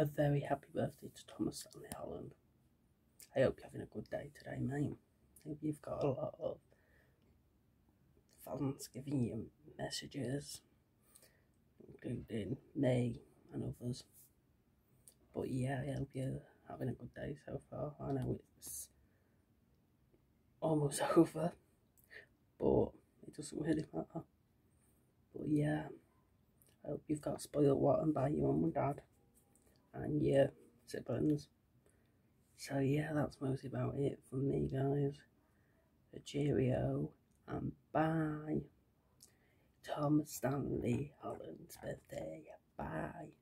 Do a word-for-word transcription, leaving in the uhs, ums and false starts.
a very happy birthday to Thomas Stanley Holland. I hope you're having a good day today, mate. I hope you've got a lot of fans giving you messages, including me and others. But yeah, I hope you're having a good day so far. I know it's almost over, but it doesn't really matter. But yeah, I hope you've got spoiled rotten by your mum and dad and your siblings. So yeah, that's mostly about it from me, guys. A cheerio and bye. Thomas Stanley Holland's birthday. Bye.